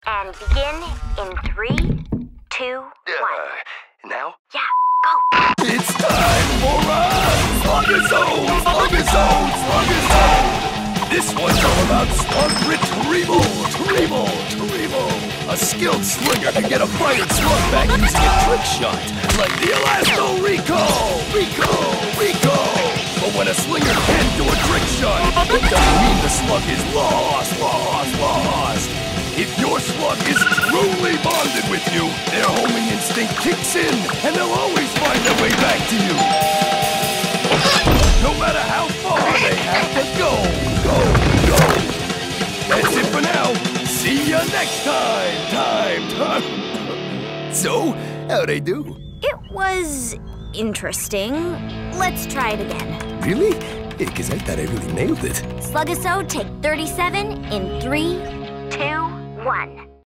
And begin in 3, 2, 1. Now? Yeah, go. It's time for a Slugisode! Slugisode! Slugisode! This one's all about slug retrieval! A skilled slinger can get a fighting slug back using a trick shot, like the Elasto Rico! But when a slinger can't do a trick shot, it doesn't mean the slug is lost! If your slug is truly bonded with you, their homing instinct kicks in, and they'll always find their way back to you. No matter how far they have to go. That's it for now. See ya next time. So, how'd I do? It was interesting. Let's try it again. Really? Because I thought I really nailed it. Slugisode, take 37 in 3, 2, 1.